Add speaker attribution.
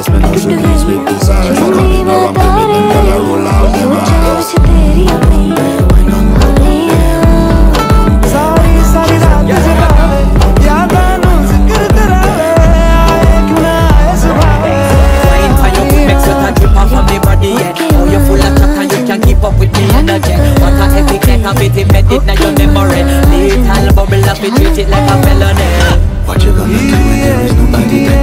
Speaker 1: face, me know she pleased with desire. Fuck on in her and baby, then girl I roll out them eyes. सारी रात जगावे याद आनू जिक्र करावे आए क्यों ना आए सुभावे.
Speaker 2: Fine for you, make certain drip off of me body, yeah. Oh, you full of chat and you can keep up with me energy. What a epic neck of it, embedded in your memory. Little bubble up, we treat it like a felony.
Speaker 1: What you gonna do when there is nobody there?